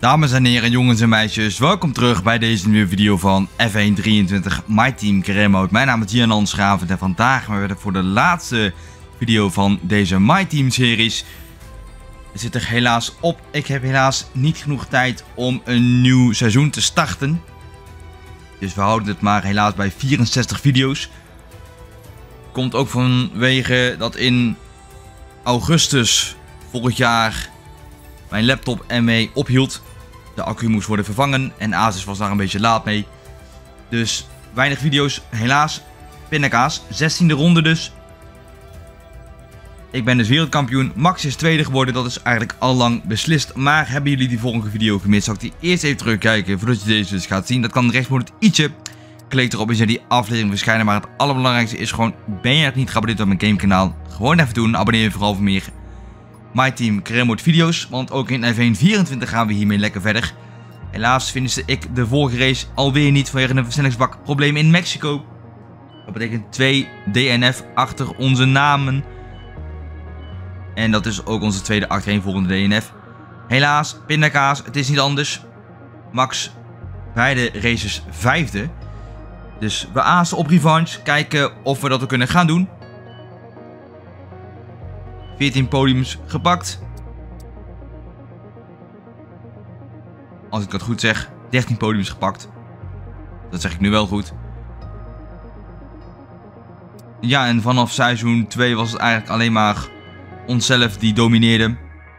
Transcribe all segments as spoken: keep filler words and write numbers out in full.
Dames en heren, jongens en meisjes, welkom terug bij deze nieuwe video van F één drieëntwintig My Team Career Mode. Mijn naam is Jan Landschavend en vandaag zijn we voor de laatste video van deze My Team series. Het zit er helaas op. Ik heb helaas niet genoeg tijd om een nieuw seizoen te starten. Dus we houden het maar helaas bij vierenzestig video's. Komt ook vanwege dat in augustus vorig jaar mijn laptop ermee ophield. De accu moest worden vervangen en Asus was daar een beetje laat mee. Dus weinig video's, helaas. Pindakaas, zestiende ronde dus. Ik ben dus wereldkampioen. Max is tweede geworden, dat is eigenlijk al lang beslist. Maar hebben jullie die vorige video gemist? Zal ik die eerst even terugkijken voordat je deze dus gaat zien. Dat kan rechts onder het i'tje. Klik erop en zie die aflevering verschijnen. Maar het allerbelangrijkste is gewoon, ben je nog niet geabonneerd op mijn gamekanaal? Gewoon even doen, abonneer je vooral voor meer My Team Career Mode video's, want ook in F één vierentwintig gaan we hiermee lekker verder. Helaas finishte ik de vorige race alweer niet vanwege een versnellingsbak probleem in Mexico. Dat betekent twee D N F achter onze namen. En dat is ook onze tweede achtereenvolgende D N F. Helaas, pindakaas, het is niet anders. Max, beide races vijfde. Dus we aasen op revanche, kijken of we dat ook kunnen gaan doen. veertien podiums gepakt. Als ik dat goed zeg, dertien podiums gepakt. Dat zeg ik nu wel goed. Ja, en vanaf seizoen twee was het eigenlijk alleen maar onszelf die domineerde.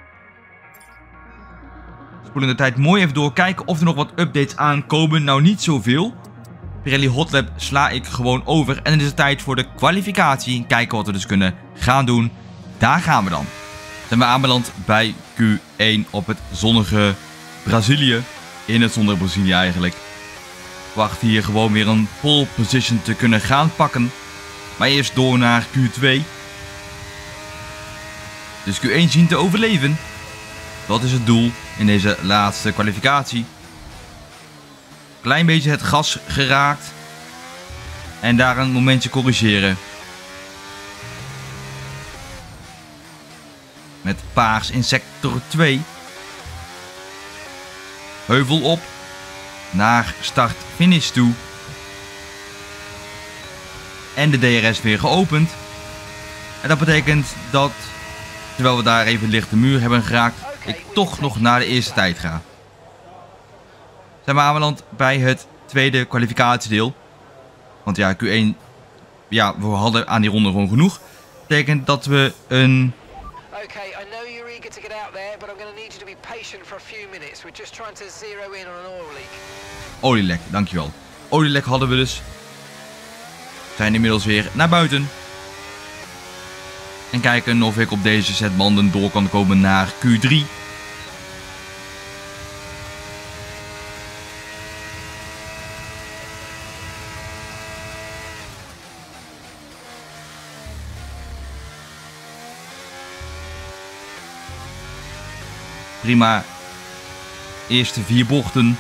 Spoeling de tijd mooi even door. Kijken of er nog wat updates aankomen. Nou, niet zoveel. Pirelli Hot Lap sla ik gewoon over. En dan is het tijd voor de kwalificatie. Kijken wat we dus kunnen gaan doen. Daar gaan we dan. Zijn we aanbeland bij Q één op het zonnige Brazilië. In het zonnige Brazilië eigenlijk. Wacht hier gewoon weer een pole position te kunnen gaan pakken. Maar eerst door naar Q twee. Dus Q één zien te overleven. Dat is het doel in deze laatste kwalificatie. Klein beetje het gas geraakt. En daar een momentje corrigeren. Met paars in sector twee. Heuvel op. Naar start-finish toe. En de D R S weer geopend. En dat betekent dat, terwijl we daar even licht de muur hebben geraakt, ik toch nog naar de eerste tijd ga. Zijn we aanbeland bij het tweede kwalificatiedeel. Want ja, Q één, ja, we hadden aan die ronde gewoon genoeg. Dat betekent dat we een... Okay, I know you're eager to get out there, but I'm going to need you to be patient for a few minutes. We're just trying to zero in on an oil leak. Olielek, dankjewel. Olielek hadden we dus. We zijn inmiddels weer naar buiten. En kijken of ik op deze set banden door kan komen naar Q drie. Prima. Eerste vier bochten.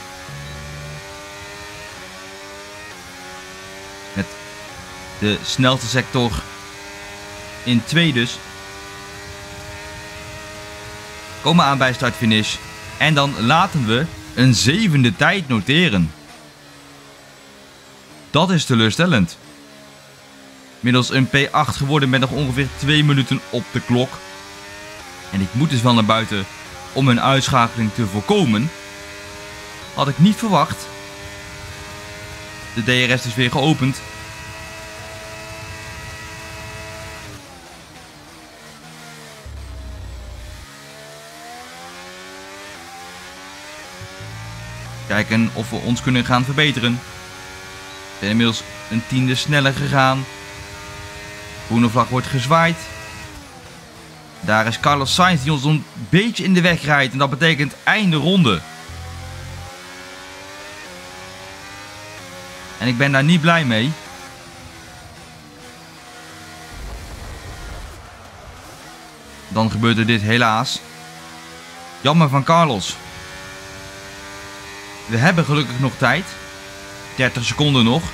Met de snelste sector in twee dus. Komen aan bij start-finish. En dan laten we een zevende tijd noteren. Dat is teleurstellend. Middels een P acht geworden met nog ongeveer twee minuten op de klok. En ik moet dus wel naar buiten om een uitschakeling te voorkomen. Had ik niet verwacht. De D R S is weer geopend. Kijken of we ons kunnen gaan verbeteren. We zijn inmiddels een tiende sneller gegaan. Groene vlag wordt gezwaaid. Daar is Carlos Sainz die ons een beetje in de weg rijdt. En dat betekent einde ronde. En ik ben daar niet blij mee. Dan gebeurt er dit helaas. Jammer van Carlos. We hebben gelukkig nog tijd. dertig seconden nog.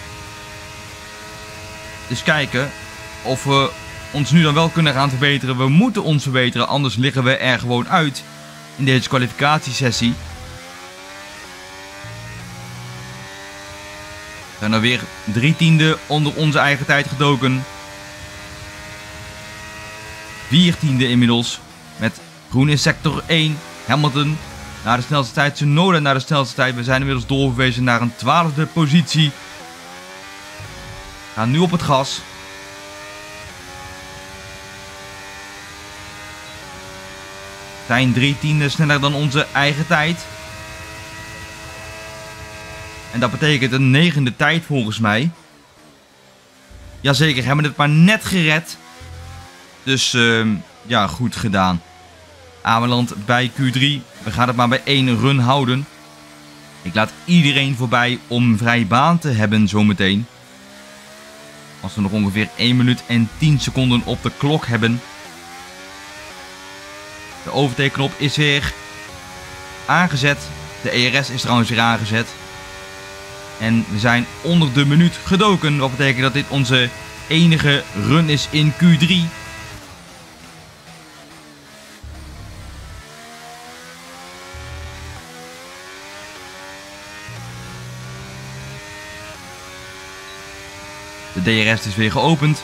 Dus kijken of we ons nu dan wel kunnen gaan verbeteren. We moeten ons verbeteren, anders liggen we er gewoon uit in deze kwalificatiesessie. zijn er weer drie tiende onder onze eigen tijd gedoken. Vier tiende inmiddels. Met groen in sector één. Hamilton naar de snelste tijd. Tsunoda naar de snelste tijd. We zijn inmiddels doorverwezen naar een twaalfde positie. Gaan nu op het gas. Zijn drie tiende sneller dan onze eigen tijd. En dat betekent een negende tijd volgens mij. Jazeker, hebben het maar net gered. Dus uh, ja, goed gedaan. Aanbeland bij Q drie. We gaan het maar bij één run houden. Ik laat iedereen voorbij om vrije baan te hebben zometeen. Als we nog ongeveer één minuut en tien seconden op de klok hebben. De overtakenknop is weer aangezet. De E R S is trouwens weer aangezet. En we zijn onder de minuut gedoken. Wat betekent dat dit onze enige run is in Q drie. De D R S is weer geopend.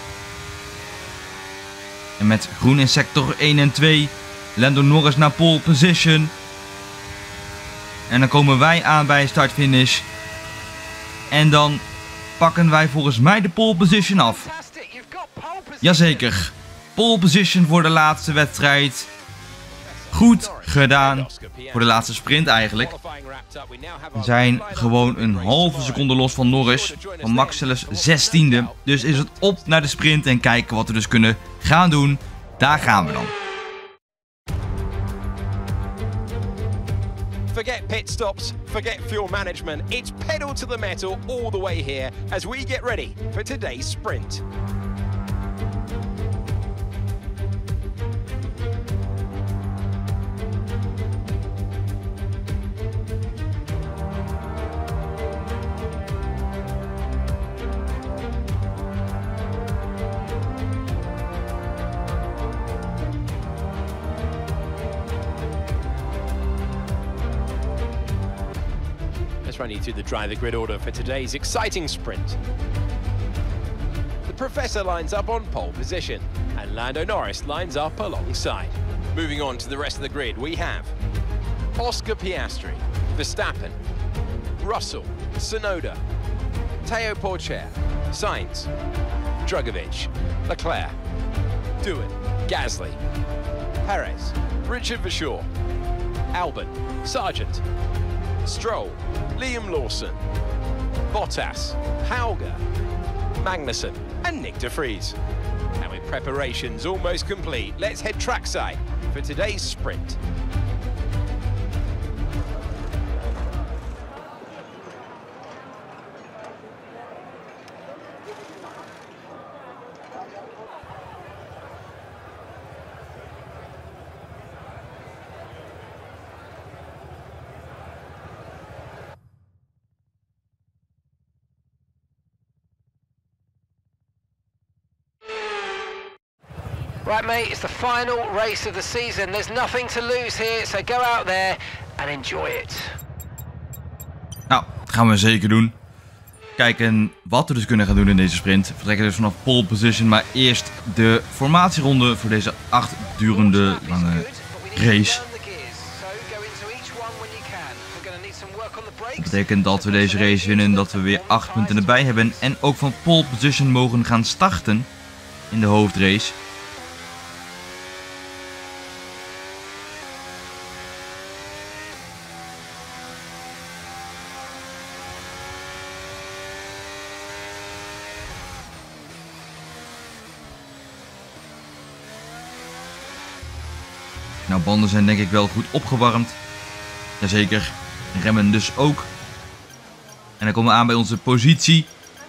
En met groen in sector één en twee. Lando Norris naar pole position. En dan komen wij aan bij start-finish. En dan pakken wij volgens mij de pole position af. Jazeker. Pole position voor de laatste wedstrijd. Goed gedaan. Voor de laatste sprint eigenlijk. We zijn gewoon een halve seconde los van Norris. Van Max zelfs zestiende. Dus is het op naar de sprint en kijken wat we dus kunnen gaan doen. Daar gaan we dan. Forget pit stops, forget fuel management. It's pedal to the metal all the way here as we get ready for today's sprint. Let's run you through the driver grid order for today's exciting sprint. The Professor lines up on pole position, and Lando Norris lines up alongside. Moving on to the rest of the grid, we have Oscar Piastri, Verstappen, Russell, Tsunoda, Teo Porcher, Sainz, Drugovich, Leclerc, Doohan, Gasly, Perez, Richard Verschoor, Albon, Sargent, Stroll, Liam Lawson, Bottas, Hauger, Magnussen and Nick de Vries. And with preparations almost complete, let's head trackside for today's sprint. Right mate, it's the final race of the season. There's nothing to lose here, so go out there and enjoy it. Nou, dat gaan we zeker doen. Kijken wat we dus kunnen gaan doen in deze sprint. We vertrekken dus vanaf pole position, maar eerst de formatieronde voor deze acht durende lange race. Dat betekent dat we deze race winnen, dat we weer acht punten erbij hebben en ook van pole position mogen gaan starten in de hoofdrace. Nou, banden zijn denk ik wel goed opgewarmd. Jazeker. Remmen dus ook. En dan komen we aan bij onze positie.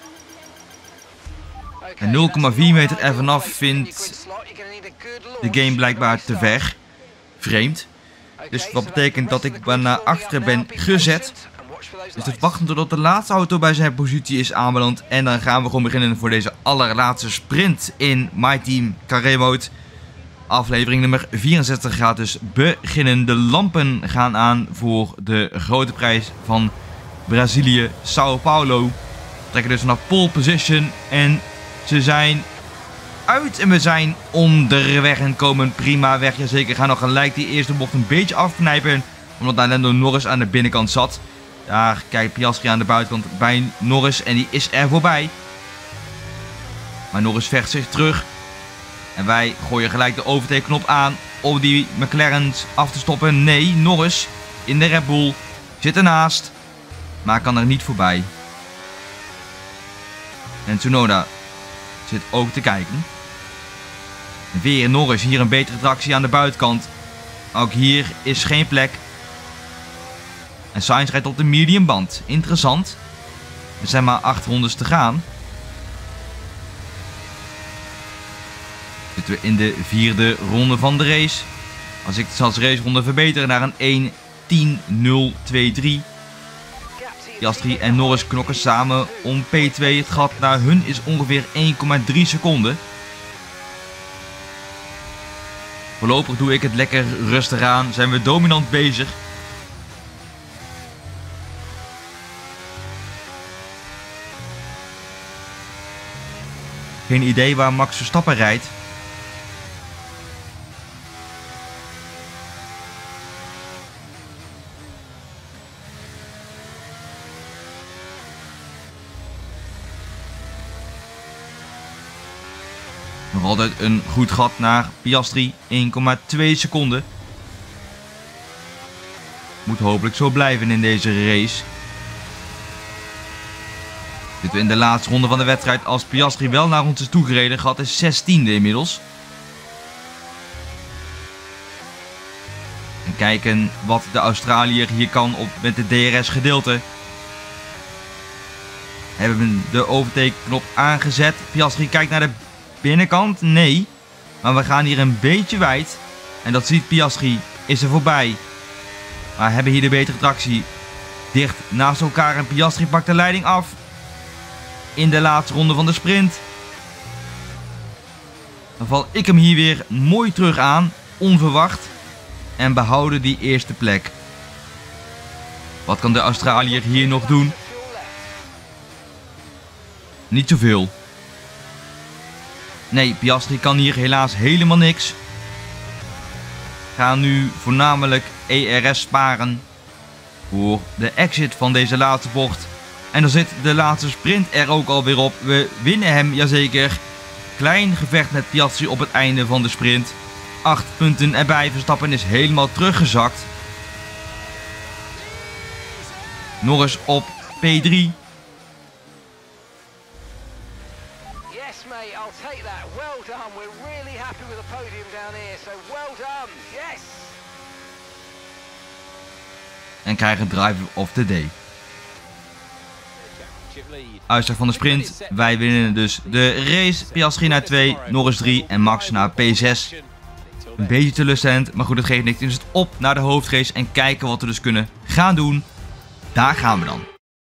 En nul komma vier meter er vanaf vindt de game blijkbaar te ver. Vreemd. Dus wat betekent dat ik naar achteren ben gezet. Dus het wachten totdat de laatste auto bij zijn positie is aanbeland. En dan gaan we gewoon beginnen voor deze allerlaatste sprint in My Team Carré Mode. Aflevering nummer vierenzestig gaat dus beginnen. De lampen gaan aan voor de grote prijs van Brazilië, Sao Paulo. Trekken dus vanaf pole position. En ze zijn uit en we zijn onderweg en komen prima weg. Jazeker, gaan nog gelijk die eerste bocht een beetje afknijpen. Omdat Lando Norris aan de binnenkant zat. Daar kijkt Piastri aan de buitenkant bij Norris en die is er voorbij. Maar Norris vecht zich terug. En wij gooien gelijk de overtake-knop aan om die McLaren's af te stoppen. Nee, Norris in de Red Bull zit ernaast, maar kan er niet voorbij. En Tsunoda zit ook te kijken. Weer Norris, hier een betere tractie aan de buitenkant. Ook hier is geen plek. En Sainz rijdt op de medium band. Interessant. Er zijn maar acht rondes te gaan. Zitten we in de vierde ronde van de race. Als ik het als raceronde verbeteren naar een één tien nul twee drie. Piastri en Norris knokken samen om P twee. Het gat naar hun is ongeveer één komma drie seconden. Voorlopig doe ik het lekker rustig aan. Zijn we dominant bezig. Geen idee waar Max Verstappen rijdt. Nog altijd een goed gat naar Piastri. één komma twee seconden. Moet hopelijk zo blijven in deze race. Zitten we in de laatste ronde van de wedstrijd als Piastri wel naar ons is toegereden. Gat is zestiende inmiddels. En kijken wat de Australiër hier kan op met de D R S gedeelte. Hebben we de overtake knop aangezet. Piastri kijkt naar de binnenkant. Nee. Maar we gaan hier een beetje wijd. En dat ziet Piastri. Is er voorbij. Maar hebben hier de betere tractie. Dicht naast elkaar en Piastri pakt de leiding af. In de laatste ronde van de sprint. Dan val ik hem hier weer mooi terug aan. Onverwacht. En behouden die eerste plek. Wat kan de Australiër hier nog doen? Niet zoveel. Nee, Piastri kan hier helaas helemaal niks. Gaan nu voornamelijk E R S sparen. Voor de exit van deze laatste bocht. En dan zit de laatste sprint er ook alweer op. We winnen hem, jazeker. Klein gevecht met Piastri op het einde van de sprint. acht punten erbij. Verstappen is helemaal teruggezakt. Norris op P drie. Yes, mate, I'll take that. Well done. We're really happy with the podium down here, so well done. Yes. En krijgen driver of the day. Uitslag van de sprint. Wij winnen dus de race. Piastri naar twee, Norris drie en Max naar P zes. Een beetje teleurstellend, maar goed, het geeft niks. Dus het op naar de hoofdrace en kijken wat we dus kunnen gaan doen. Daar gaan we dan.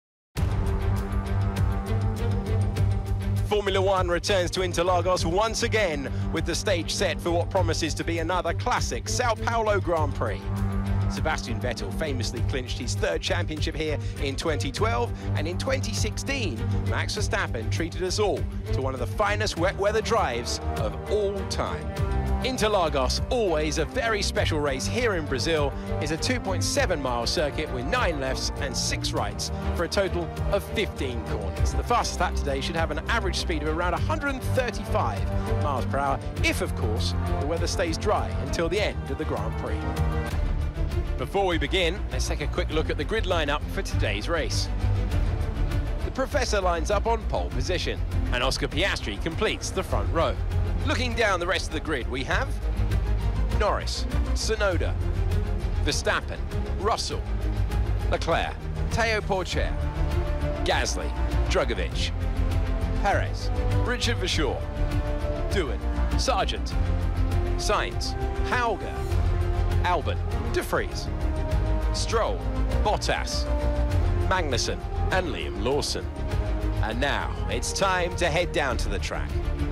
Formula One returns to Interlagos once again with the stage set for what promises to be another classic Sao Paulo Grand Prix. Sebastian Vettel famously clinched his third championship here in twenty twelve, and in twenty sixteen, Max Verstappen treated us all to one of the finest wet weather drives of all time. Interlagos, always a very special race here in Brazil, is a two point seven mile circuit with nine lefts and six rights for a total of fifteen corners. The fastest lap today should have an average speed of around one hundred thirty-five miles per hour, if of course the weather stays dry until the end of the Grand Prix. Before we begin, let's take a quick look at the grid lineup for today's race. The Professor lines up on pole position, and Oscar Piastri completes the front row. Looking down the rest of the grid, we have Norris, Tsunoda, Verstappen, Russell, Leclerc, Teo Porcher, Gasly, Drugovich, Perez, Richard Verschoor, Doohan, Sargent, Sainz, Hauger, Albon, De Vries, Stroll, Bottas, Magnussen and Liam Lawson. And now it's time to head down to the track.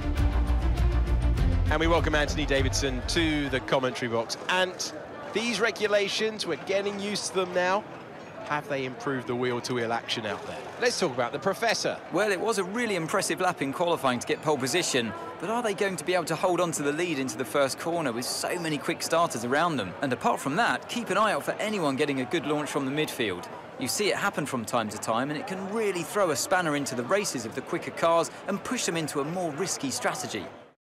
And we welcome Anthony Davidson to the commentary box. And these regulations, we're getting used to them now. Have they improved the wheel-to-wheel action out there? Let's talk about the Professor. Well, it was a really impressive lap in qualifying to get pole position, but are they going to be able to hold on to the lead into the first corner with so many quick starters around them? And apart from that, keep an eye out for anyone getting a good launch from the midfield. You see it happen from time to time, and it can really throw a spanner into the races of the quicker cars and push them into a more risky strategy.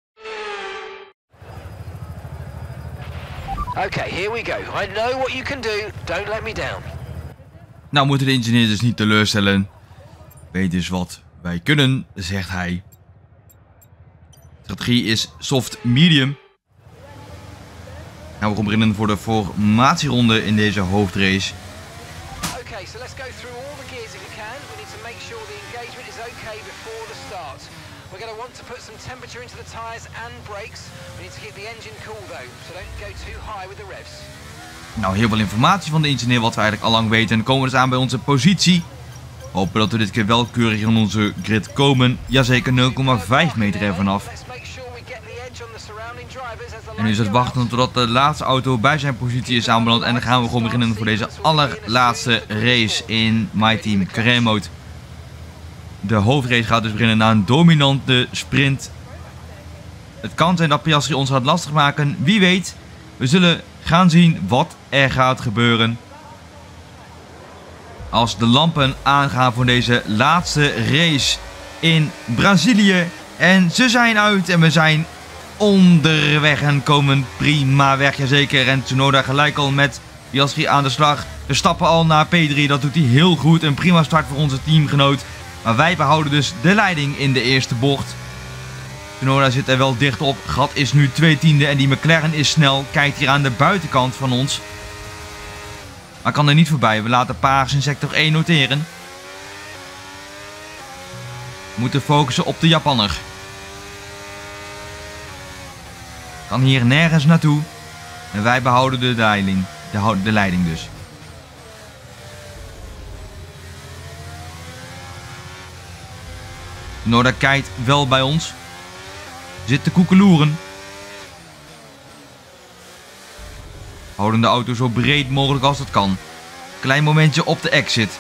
Okay, here we go. I know what you can do. Don't let me down. Nou moeten de ingenieurs dus niet teleurstellen. Weet dus wat wij kunnen, zegt hij. Strategie is soft-medium. Gaan we gewoon beginnen voor de formatieronde in deze hoofdrace. Okay, so let's go through all the gears if you can. We need to make sure the engagement is okay before the start. We're going to want to put some temperature into the tyres and brakes. We need to keep the engine cool though, so don't go too high with the revs. Nou, heel veel informatie van de ingenieur wat we eigenlijk al lang weten. En dan komen we dus aan bij onze positie. Hopen dat we dit keer wel keurig in onze grid komen. Jazeker, nul komma vijf meter ervan af. En nu is het wachten totdat de laatste auto bij zijn positie is aanbeland. En dan gaan we gewoon beginnen voor deze allerlaatste race in My Team Career Mode. De hoofdrace gaat dus beginnen na een dominante sprint. Het kan zijn dat Piastri ons gaat lastigmaken. Wie weet. We zullen gaan zien wat er gaat gebeuren. Als de lampen aangaan voor deze laatste race in Brazilië. En ze zijn uit en we zijn onderweg en komen prima weg. Jazeker. En Tsunoda gelijk al met Piastri aan de slag. We stappen al naar P drie. Dat doet hij heel goed. Een prima start voor onze teamgenoot. Maar wij behouden dus de leiding in de eerste bocht. Tsunoda zit er wel dicht op. Gat is nu twee tiende en die McLaren is snel. Kijkt hier aan de buitenkant van ons. Maar kan er niet voorbij. We laten Paars in sector één noteren. We moeten focussen op de Japanner. Kan hier nergens naartoe. En wij behouden de leiding. De, de leiding dus. Tsunoda kijkt wel bij ons. Zit te koekeloeren. Houden de auto zo breed mogelijk als dat kan. Klein momentje op de exit.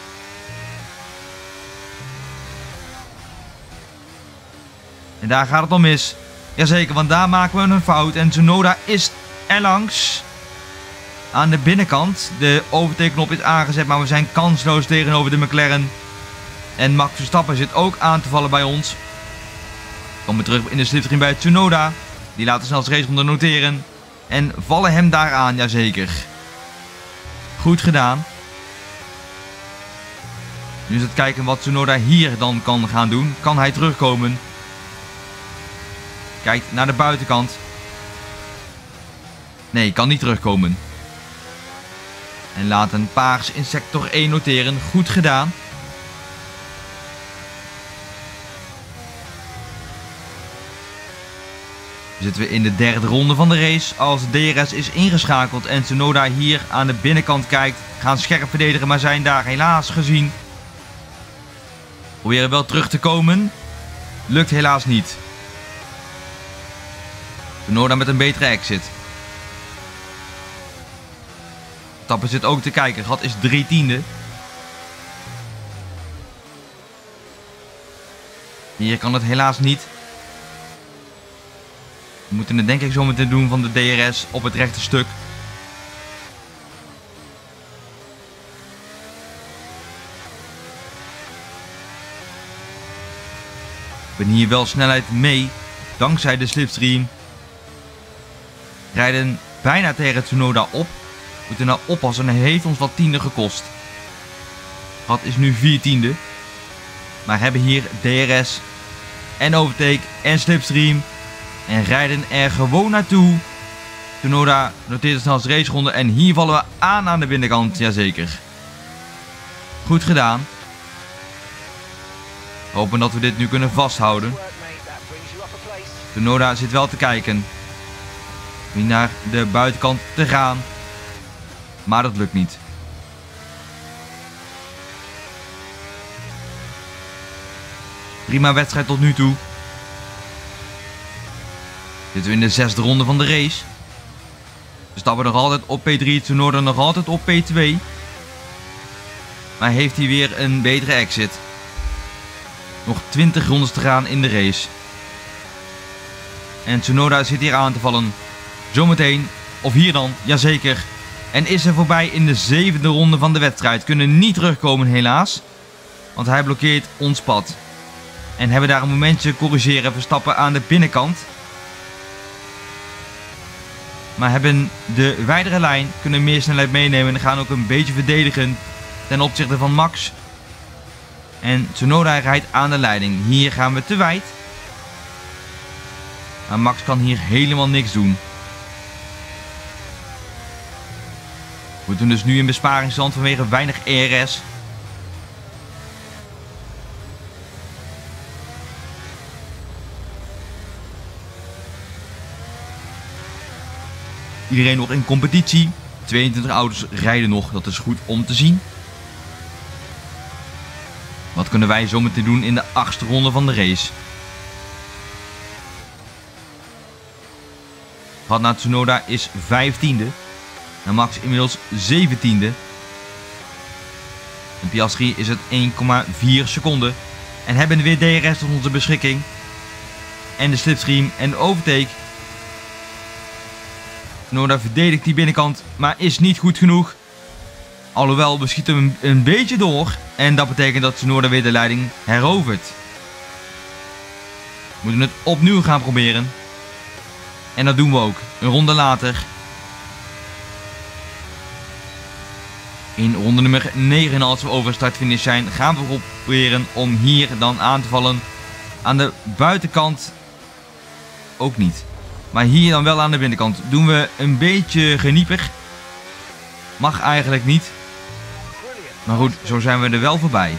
En daar gaat het al mis. Jazeker, want daar maken we een fout. En Tsunoda is er langs. Aan de binnenkant. De overtakenknop is aangezet, maar we zijn kansloos tegenover de McLaren. En Max Verstappen zit ook aan te vallen bij ons. Komen we terug in de slipstream bij Tsunoda. Die laten snel zijn raceronde noteren. En vallen hem daar aan, jazeker. Goed gedaan. Nu is het kijken wat Tsunoda hier dan kan gaan doen. Kan hij terugkomen? Kijkt naar de buitenkant. Nee, kan niet terugkomen. En laat een Paars in sector één noteren. Goed gedaan. Zitten we in de derde ronde van de race. Als de D R S is ingeschakeld en Tsunoda hier aan de binnenkant kijkt. Gaan scherp verdedigen, maar zijn daar helaas gezien. Proberen wel terug te komen. Lukt helaas niet. Tsunoda met een betere exit. Verstappen zit ook te kijken. Gat is drie tiende. Hier kan het helaas niet. We moeten het denk ik zo meteen doen van de D R S op het rechte stuk. Ik ben hier wel snelheid mee. Dankzij de slipstream. Rijden bijna tegen Tsunoda op. We moeten nou oppassen. En heeft ons wat tiende gekost. Gat is nu vier tiende. Maar hebben hier D R S. En overtake. En slipstream. En rijden er gewoon naartoe. Tsunoda noteert de snelste raceronde. En hier vallen we aan aan de binnenkant. Jazeker. Goed gedaan. Hopen dat we dit nu kunnen vasthouden. Tsunoda zit wel te kijken. Niet naar de buitenkant te gaan. Maar dat lukt niet. Prima wedstrijd tot nu toe. Zitten we in de zesde ronde van de race. We stappen nog altijd op P drie. Tsunoda nog altijd op P twee. Maar heeft hij weer een betere exit. Nog twintig rondes te gaan in de race. En Tsunoda zit hier aan te vallen. Zometeen, of hier dan, jazeker. En is er voorbij in de zevende ronde van de wedstrijd. Kunnen niet terugkomen helaas. Want hij blokkeert ons pad. En hebben daar een momentje corrigeren. Verstappen aan de binnenkant. Maar hebben de wijdere lijn. Kunnen meer snelheid meenemen. En gaan ook een beetje verdedigen ten opzichte van Max. En Tsunoda rijdt aan de leiding. Hier gaan we te wijd. Maar Max kan hier helemaal niks doen. We doen dus nu een besparingsstand vanwege weinig E R S. Iedereen nog in competitie. tweeëntwintig auto's rijden nog, dat is goed om te zien. Wat kunnen wij zometeen doen in de achtste ronde van de race? Gat naar Tsunoda is vijftiende. En Max inmiddels zeventiende. En Piastri is het één komma vier seconden. En hebben weer D R S tot onze beschikking. En de slipstream en de overtake. Tsunoda verdedigt die binnenkant, maar is niet goed genoeg. Alhoewel, we schieten hem een beetje door. En dat betekent dat Tsunoda weer de leiding herovert. We moeten het opnieuw gaan proberen. En dat doen we ook. Een ronde later. In ronde nummer negen, als we over start-finish zijn, gaan we proberen om hier dan aan te vallen. Aan de buitenkant ook niet. Maar hier dan wel aan de binnenkant. Doen we een beetje genieper. Mag eigenlijk niet. Maar goed, zo zijn we er wel voorbij.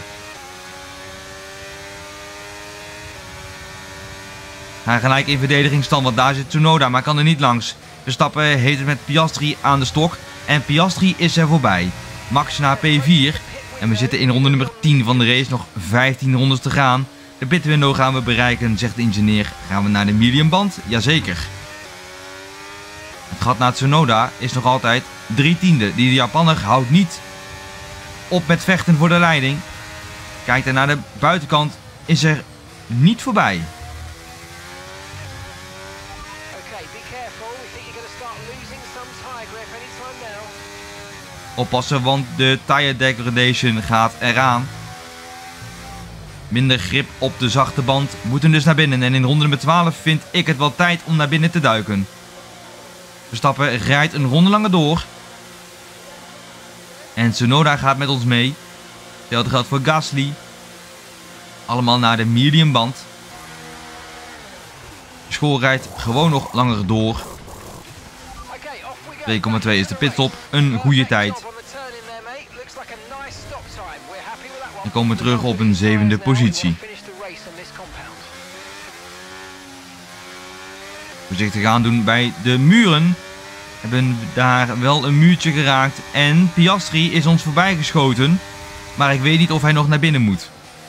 Gaan gelijk in verdedigingsstand, want daar zit Tsunoda, maar kan er niet langs. Verstappen heeft het met Piastri aan de stok. En Piastri is er voorbij. Max naar P vier. En we zitten in ronde nummer tien van de race. Nog vijftien rondes te gaan. De pitwindow gaan we bereiken, zegt de ingenieur. Gaan we naar de mediumband? Jazeker. Het gat naar Tsunoda is nog altijd drie tiende. Die Japanner houdt niet op met vechten voor de leiding. Kijkt er naar de buitenkant. Is er niet voorbij. Oppassen, want de tire degradation gaat eraan. Minder grip op de zachte band. Moeten dus naar binnen. En in ronde nummer twaalf vind ik het wel tijd om naar binnen te duiken. Verstappen rijdt een ronde langer door. En Tsunoda gaat met ons mee. Hetzelfde geldt voor Gasly. Allemaal naar de mediumband. De school rijdt gewoon nog langer door. twee komma twee is de pitstop. Een goede tijd. Dan komen we terug op een zevende positie. Voorzichtig aandoen bij de muren. Hebben daar wel een muurtje geraakt. En Piastri is ons voorbij geschoten. Maar ik weet niet of hij nog naar binnen moet.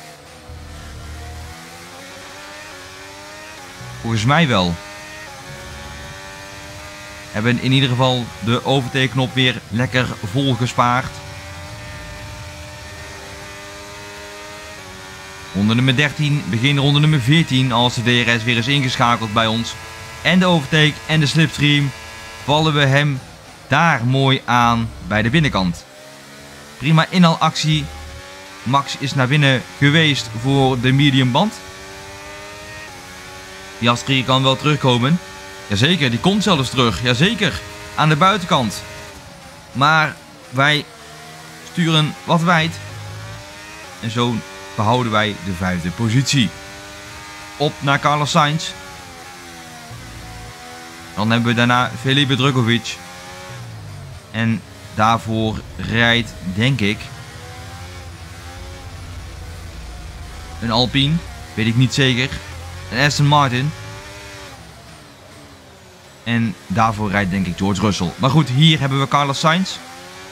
Volgens mij wel. Hebben in ieder geval de overtake-knop weer lekker vol gespaard. Ronde nummer dertien, begin ronde nummer veertien als de D R S weer is ingeschakeld bij ons. En de overtake en de slipstream vallen we hem daar mooi aan bij de binnenkant. Prima inhaalactie. Max is naar binnen geweest voor de mediumband. Piastri kan wel terugkomen. Jazeker, die komt zelfs terug. Jazeker, aan de buitenkant. Maar wij sturen wat wijd. En zo behouden wij de vijfde positie. Op naar Carlos Sainz. Dan hebben we daarna Felipe Drugovich. En daarvoor rijdt, denk ik, een Alpine. Weet ik niet zeker. Een Aston Martin. En daarvoor rijdt, denk ik, George Russell. Maar goed, hier hebben we Carlos Sainz. We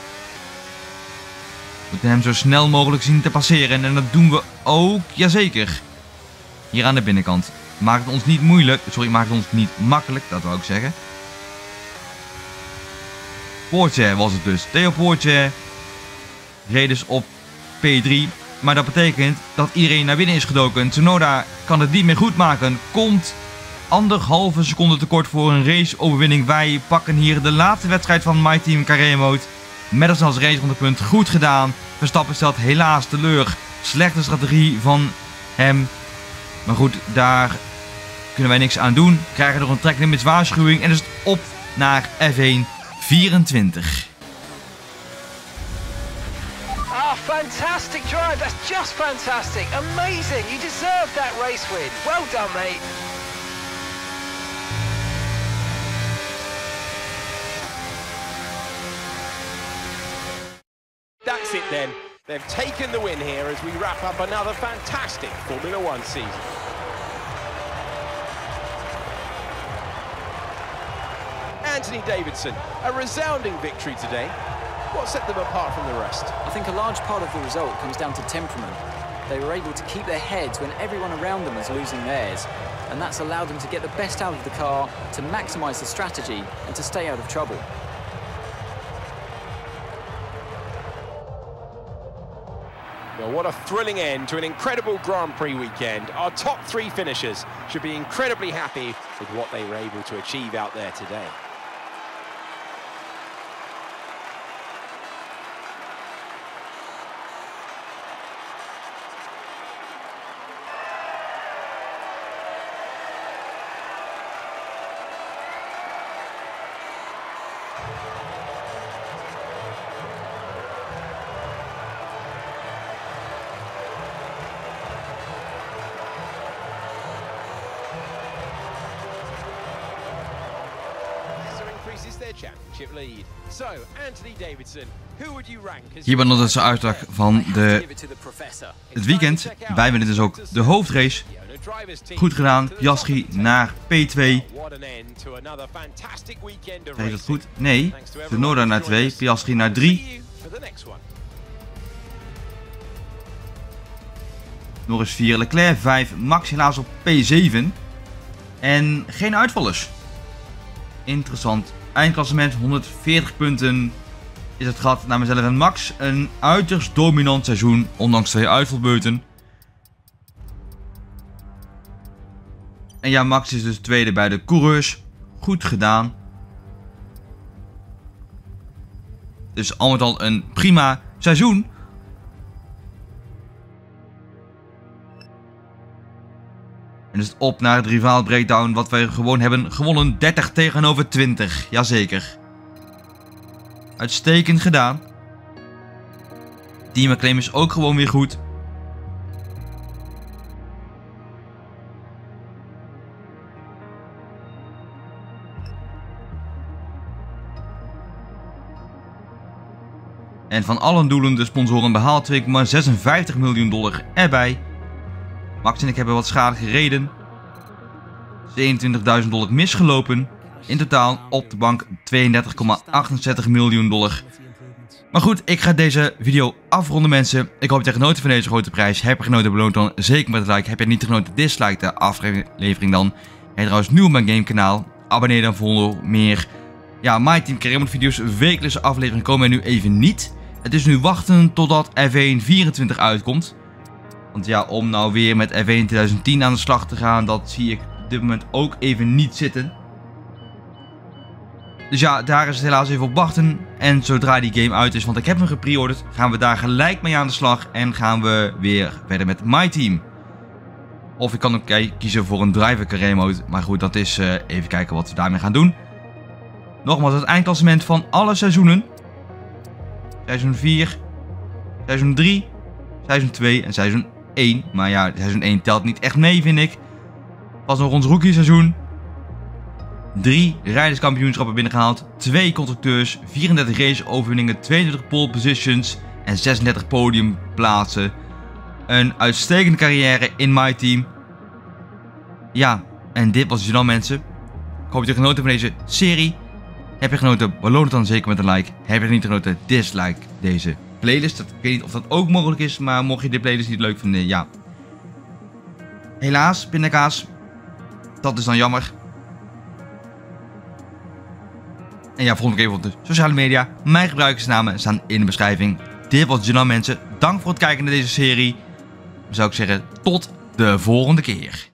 moeten hem zo snel mogelijk zien te passeren. En dat doen we ook, jazeker. Hier aan de binnenkant. Maakt het ons niet moeilijk. Sorry, maakt het ons niet makkelijk. Dat wou ik zeggen. Poortje was het dus. Theo Poortje reed dus op P drie. Maar dat betekent dat iedereen naar binnen is gedoken. Tsunoda kan het niet meer goed maken. Komt anderhalve seconde tekort voor een raceoverwinning. Wij pakken hier de laatste wedstrijd van My Team Career Mode. Met als als raceronderpunt goed gedaan. Verstappen stelt helaas teleur. Slechte strategie van hem. Maar goed, daar kunnen wij niks aan doen. Krijgen nog een track limits waarschuwing. En is het op naar F één vierentwintig. Ah, fantastic drive. That's just fantastic. Amazing. You deserve that race win. Well done, mate. That's it then. They've taken the win here as we wrap up another fantastic Formula One season. Anthony Davidson, a resounding victory today. What set them apart from the rest? I think a large part of the result comes down to temperament. They were able to keep their heads when everyone around them was losing theirs, and that's allowed them to get the best out of the car, to maximise the strategy, and to stay out of trouble. Well, what a thrilling end to an incredible Grand Prix weekend. Our top three finishers should be incredibly happy with what they were able to achieve out there today. Their championship lead. So, Anthony Davidson, who would you rank as... Hier ben onze uitslag van de, het weekend. Wij winnen dus ook de hoofdrace. Goed gedaan, Piastri naar P twee. Zeg je dat goed? Nee, Tsunoda naar twee, Piastri naar drie. Norris vier, Leclerc vijf, Max helaas op P zeven. En geen uitvallers. Interessant. Eindklassement honderdveertig punten is het gat naar mezelf en Max. Een uiterst dominant seizoen, ondanks twee uitvalbeurten. En ja, Max is dus tweede bij de coureurs. Goed gedaan. Dus al met al een prima seizoen. En is het op naar het rivaal breakdown wat wij gewoon hebben gewonnen. dertig tegenover twintig. Jazeker. Uitstekend gedaan. Team acclaim is ook gewoon weer goed. En van alle doelen de sponsoren behaald twee komma zesenvijftig miljoen dollar erbij. Max en ik hebben wat schade gereden. zevenentwintigduizend dollar misgelopen. In totaal op de bank tweeëndertig komma achtenzeventig miljoen dollar. Maar goed, ik ga deze video afronden mensen. Ik hoop dat je genoten van deze grote prijs. Heb je genoten, beloon dan zeker met een like. Heb je niet genoten, dislike de aflevering dan. En trouwens nieuw op mijn gamekanaal. Abonneer dan voor meer. Ja, My Team Career Mode video's. Wekelijkse afleveringen komen er nu even niet. Het is nu wachten totdat F één vierentwintig uitkomt. Want ja, om nou weer met F één twintig tien aan de slag te gaan, dat zie ik op dit moment ook even niet zitten. Dus ja, daar is het helaas even op wachten. En zodra die game uit is, want ik heb hem gepreorderd, gaan we daar gelijk mee aan de slag. En gaan we weer verder met My Team. Of ik kan ook kiezen voor een driver career mode. Maar goed, dat is uh, even kijken wat we daarmee gaan doen. Nogmaals, het eindklassement van alle seizoenen. Seizoen vier, seizoen drie, seizoen twee en seizoen één. Maar ja, seizoen één telt niet echt mee, vind ik. Pas nog ons rookie seizoen. Drie rijderskampioenschappen binnengehaald. Twee constructeurs, vierendertig race overwinningen, tweeëntwintig pole positions en zesendertig podiumplaatsen. Een uitstekende carrière in My Team. Ja, en dit was het dan mensen. Ik hoop dat je genoten van deze serie. Heb je genoten, beloon het dan zeker met een like. Heb je niet genoten, dislike deze playlist. Ik weet niet of dat ook mogelijk is, maar mocht je de playlist niet leuk vinden, ja. Helaas, pindakaas. Dat is dan jammer. En ja, volg me even op de sociale media. Mijn gebruikersnamen staan in de beschrijving. dit was Jinan mensen. Dank voor het kijken naar deze serie. Dan zou ik zeggen tot de volgende keer.